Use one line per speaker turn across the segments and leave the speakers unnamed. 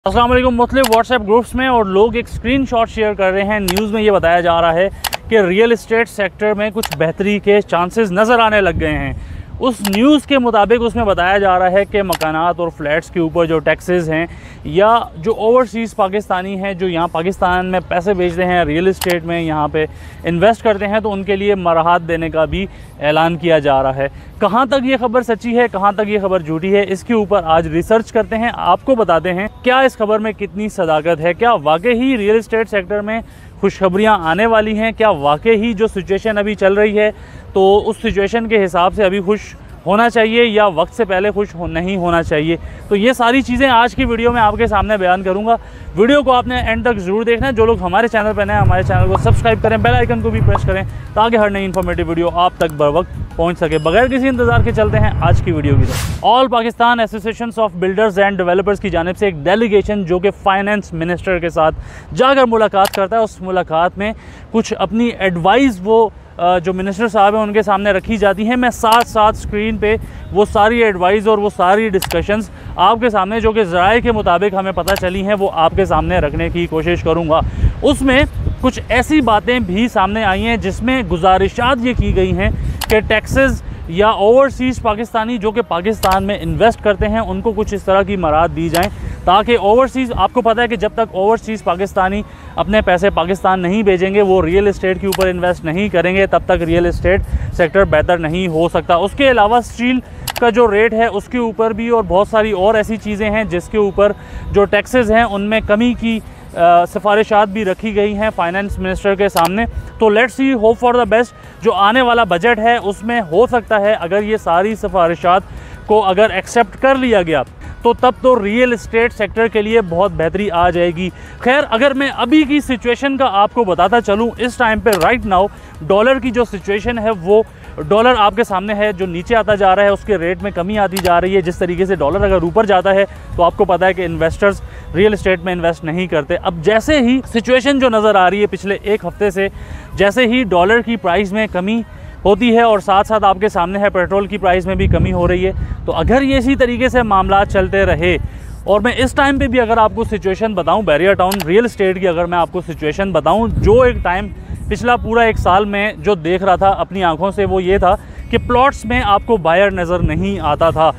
अस्सलाम वालेकुम। मुख्तलिफ व्हाट्सएप ग्रुप्स में और लोग एक स्क्रीनशॉट शेयर कर रहे हैं। न्यूज़ में ये बताया जा रहा है कि रियल एस्टेट सेक्टर में कुछ बेहतरी के चांसेस नज़र आने लग गए हैं। उस न्यूज़ के मुताबिक उसमें बताया जा रहा है कि मकानात और फ्लैट्स के ऊपर जो टैक्सेस हैं या जो ओवरसीज़ पाकिस्तानी हैं जो यहाँ पाकिस्तान में पैसे भेजते हैं, रियल एस्टेट में यहाँ पे इन्वेस्ट करते हैं, तो उनके लिए मराहत देने का भी ऐलान किया जा रहा है। कहाँ तक ये खबर सच्ची है, कहाँ तक ये खबर झूठी है, इसके ऊपर आज रिसर्च करते हैं, आपको बताते हैं क्या इस खबर में कितनी सदाकत है, क्या वाकई ही रियल एस्टेट सेक्टर में खुशखबरियाँ आने वाली हैं, क्या वाकई ही जो सिचुएशन अभी चल रही है तो उस सिचुएशन के हिसाब से अभी खुश होना चाहिए या वक्त से पहले खुश नहीं होना चाहिए। तो ये सारी चीज़ें आज की वीडियो में आपके सामने बयान करूंगा। वीडियो को आपने एंड तक ज़रूर देखना है। जो लोग हमारे चैनल पर नए हैं, हमारे चैनल को सब्सक्राइब करें, बेल आइकन को भी प्रेस करें ताकि हर नई इन्फॉर्मेटिव वीडियो आप तक बर वक्त पहुँच सके। बगैर किसी इंतजार के चलते हैं आज की वीडियो की तरफ। All Pakistan association of builders and developers की जानिब से एक डेलीगेशन जो कि फाइनेंस मिनिस्टर के साथ जाकर मुलाकात करता है, उस मुलाकात में कुछ अपनी एडवाइस वो जो मिनिस्टर साहब हैं उनके सामने रखी जाती हैं। मैं साथ साथ स्क्रीन पे वो सारी एडवाइस और वो सारी डिस्कशंस आपके सामने जो कि ज़राए के मुताबिक हमें पता चली हैं वो आपके सामने रखने की कोशिश करूँगा। उसमें कुछ ऐसी बातें भी सामने आई हैं जिसमें गुजारिशात ये की गई हैं कि टैक्सेस या ओवरसीज़ पाकिस्तानी जो कि पाकिस्तान में इन्वेस्ट करते हैं उनको कुछ इस तरह की मराहत दी जाएँ ताकि ओवरसीज़, आपको पता है कि जब तक ओवरसीज़ पाकिस्तानी अपने पैसे पाकिस्तान नहीं भेजेंगे, वो रियल एस्टेट के ऊपर इन्वेस्ट नहीं करेंगे, तब तक रियल एस्टेट सेक्टर बेहतर नहीं हो सकता। उसके अलावा स्टील का जो रेट है उसके ऊपर भी और बहुत सारी और ऐसी चीज़ें हैं जिसके ऊपर जो टैक्सेस हैं उनमें कमी की सिफारिशात भी रखी गई हैं फाइनेंस मिनिस्टर के सामने। तो let's see, hope for the best. जो आने वाला बजट है उसमें हो सकता है अगर ये सारी सिफारिशात को अगर एक्सेप्ट कर लिया गया तो तब तो रियल एस्टेट सेक्टर के लिए बहुत बेहतरी आ जाएगी। खैर, अगर मैं अभी की सिचुएशन का आपको बताता चलूँ, इस टाइम पे राइट नाउ डॉलर की जो सिचुएशन है वो डॉलर आपके सामने है जो नीचे आता जा रहा है, उसके रेट में कमी आती जा रही है। जिस तरीके से डॉलर अगर ऊपर जाता है तो आपको पता है कि इन्वेस्टर्स रियल एस्टेट में इन्वेस्ट नहीं करते। अब जैसे ही सिचुएशन जो नज़र आ रही है पिछले एक हफ्ते से, जैसे ही डॉलर की प्राइस में कमी होती है और साथ साथ आपके सामने है पेट्रोल की प्राइस में भी कमी हो रही है, तो अगर ये इसी तरीके से मामला चलते रहे और मैं इस टाइम पे भी अगर आपको सिचुएशन बताऊं, बैरिया टाउन रियल एस्टेट की अगर मैं आपको सिचुएशन बताऊं, जो एक टाइम पिछला पूरा एक साल में जो देख रहा था अपनी आंखों से वो ये था कि प्लॉट्स में आपको बायर नज़र नहीं आता था।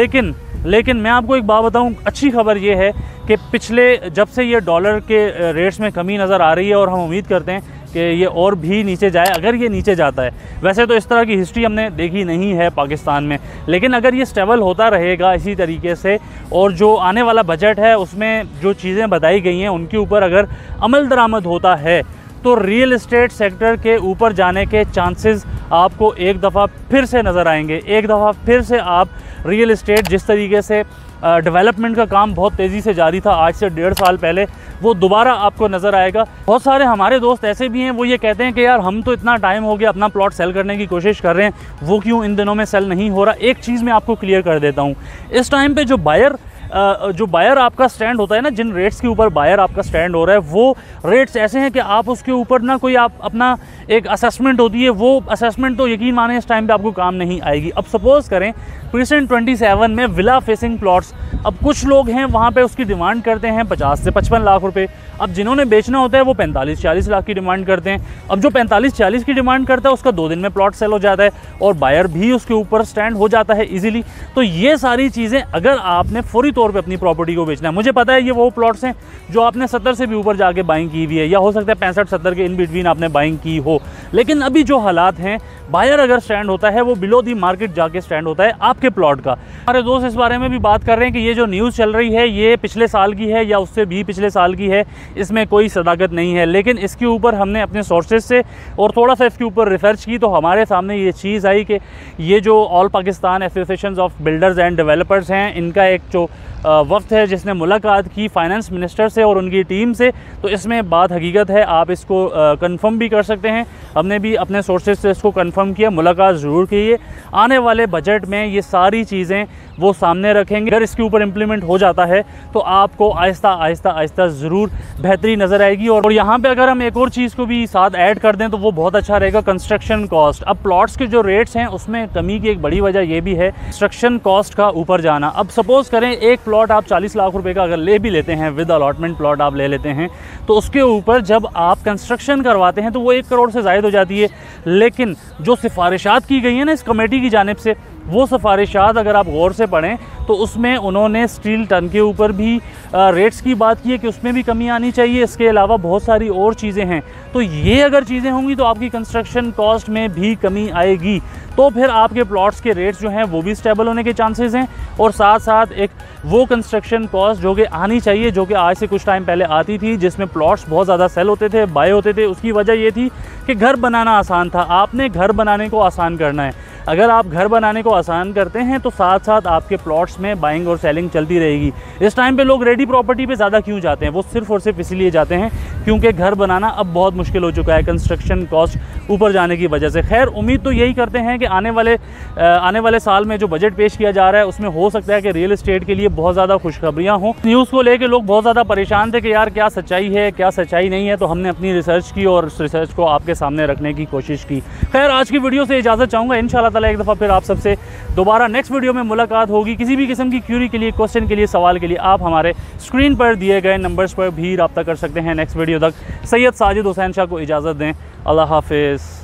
लेकिन मैं आपको एक बात बताऊं, अच्छी खबर ये है कि पिछले जब से ये डॉलर के रेट्स में कमी नज़र आ रही है और हम उम्मीद करते हैं कि ये और भी नीचे जाए। अगर ये नीचे जाता है, वैसे तो इस तरह की हिस्ट्री हमने देखी नहीं है पाकिस्तान में, लेकिन अगर ये स्टेबल होता रहेगा इसी तरीके से और जो आने वाला बजट है उसमें जो चीज़ें बताई गई हैं उनके ऊपर अगर अमल दरामद होता है तो रियल एस्टेट सेक्टर के ऊपर जाने के चांसेस आपको एक दफ़ा फिर से नज़र आएंगे। एक दफ़ा फिर से आप रियल एस्टेट जिस तरीके से डेवलपमेंट का काम बहुत तेज़ी से जारी था आज से 1.5 साल पहले, वो दोबारा आपको नज़र आएगा। बहुत सारे हमारे दोस्त ऐसे भी हैं वो ये कहते हैं कि यार हम तो इतना टाइम हो गया अपना प्लॉट सेल करने की कोशिश कर रहे हैं, वो क्यों इन दिनों में सेल नहीं हो रहा। एक चीज़ मैं आपको क्लियर कर देता हूँ, इस टाइम पे जो बायर आपका स्टैंड होता है ना, जिन रेट्स के ऊपर बायर आपका स्टैंड हो रहा है वो रेट्स ऐसे हैं कि आप उसके ऊपर ना कोई आप अपना एक असेसमेंट होती है, वो असेसमेंट तो यकीन माने इस टाइम पे आपको काम नहीं आएगी। अब सपोज़ करें प्रीसेंट 27 में विला फेसिंग प्लॉट्स, अब कुछ लोग हैं वहाँ पे उसकी डिमांड करते हैं 50 से 55 लाख रुपए। अब जिन्होंने बेचना होता है वो 45-40 लाख की डिमांड करते हैं। अब जो 45-40 की डिमांड करता है उसका 2 दिन में प्लॉट सेल हो जाता है और बायर भी उसके ऊपर स्टैंड हो जाता है इजीली। तो ये सारी चीज़ें अगर आपने फौरी तौर पे अपनी प्रॉपर्टी को बेचना है, मुझे पता है ये वो प्लॉट्स हैं जो आपने 70 से भी ऊपर जाके बाइंग की हुई है या हो सकता है 65-70 के इन बिटवीन आपने बाइंग की हो, लेकिन अभी जो हालात हैं बायर अगर स्टैंड होता है वो बिलो दी मार्केट जाके स्टैंड होता है आपके प्लॉट का। हमारे दोस्त इस बारे में भी बात कर रहे हैं कि ये जो न्यूज़ चल रही है ये पिछले साल की है या उससे भी पिछले साल की है, इसमें कोई सदाकत नहीं है। लेकिन इसके ऊपर हमने अपने सोर्सेज से और थोड़ा सा इसके ऊपर रिसर्च की तो हमारे सामने ये चीज़ आई कि ये जो all Pakistan association of builders and developers हैं, इनका एक जो वक्त है जिसने मुलाकात की फाइनेंस मिनिस्टर से और उनकी टीम से, तो इसमें बात हकीकत है। आप इसको कंफर्म भी कर सकते हैं, हमने भी अपने सोर्सेज से इसको कंफर्म किया, मुलाकात ज़रूर की है। आने वाले बजट में ये सारी चीज़ें वो सामने रखेंगे। अगर इसके ऊपर इम्प्लीमेंट हो जाता है तो आपको आहिस्ता आहिस्ता आहिस्ता ज़रूर बेहतरी नज़र आएगी। और यहाँ पे अगर हम एक और चीज़ को भी साथ ऐड कर दें तो वो बहुत अच्छा रहेगा, कंस्ट्रक्शन कॉस्ट। अब प्लॉट्स के जो रेट्स हैं उसमें कमी की एक बड़ी वजह ये भी है कंस्ट्रक्शन कॉस्ट का ऊपर जाना। अब सपोज़ करें एक प्लॉट आप 40 लाख रुपए का अगर ले भी लेते हैं, विद अलॉटमेंट प्लॉट आप ले लेते हैं, तो उसके ऊपर जब आप कंस्ट्रक्शन करवाते हैं तो वो 1 करोड़ से ज़ायद हो जाती है। लेकिन जो सिफारिशात की गई हैं ना इस कमेटी की जानिब से, वो सिफारिशात अगर आप गौर से पढ़ें तो उसमें उन्होंने स्टील टन के ऊपर भी रेट्स की बात की है कि उसमें भी कमी आनी चाहिए। इसके अलावा बहुत सारी और चीज़ें हैं। तो ये अगर चीज़ें होंगी तो आपकी कंस्ट्रक्शन कॉस्ट में भी कमी आएगी, तो फिर आपके प्लॉट्स के रेट्स जो हैं वो भी स्टेबल होने के चांसेस हैं। और साथ साथ एक वो कंस्ट्रक्शन कॉस्ट जो कि आनी चाहिए, जो कि आज से कुछ टाइम पहले आती थी, जिसमें प्लॉट्स बहुत ज़्यादा सेल होते थे, बाय होते थे। उसकी वजह ये थी कि घर बनाना आसान था। आपने घर बनाने को आसान करना है। अगर आप घर बनाने को आसान करते हैं तो साथ साथ आपके प्लॉट्स में बाइंग और सेलिंग चलती रहेगी। इस टाइम पे लोग रेडी प्रॉपर्टी पे ज़्यादा क्यों जाते हैं? वो सिर्फ़ और सिर्फ इसीलिए जाते हैं क्योंकि घर बनाना अब बहुत मुश्किल हो चुका है कंस्ट्रक्शन कॉस्ट ऊपर जाने की वजह से। खैर, उम्मीद तो यही करते हैं कि आने वाले साल में जो बजट पेश किया जा रहा है उसमें हो सकता है कि रियल एस्टेट के लिए बहुत ज़्यादा खुशखबरियाँ हों। न्यूज़ को लेकर लोग बहुत ज़्यादा परेशान थे कि यार क्या सच्चाई है, क्या सच्चाई नहीं है। तो हमने अपनी रिसर्च की और रिसर्च को आपके सामने रखने की कोशिश की। खैर, आज की वीडियो से इजाज़त चाहूँगा। इंशाअल्लाह ताला एक दफ़ा फिर आप सबसे दोबारा नेक्स्ट वीडियो में मुलाकात होगी। किसी भी किस्म की क्यूरी के लिए, क्वेश्चन के लिए, सवाल के लिए आप हमारे स्क्रीन पर दिए गए नंबर्स पर भी रब्ता कर सकते हैं। नेक्स्ट वीडियो तक सैयद साजिद हुसैन शाह को इजाज़त दें। अल्लाह हाफिज़।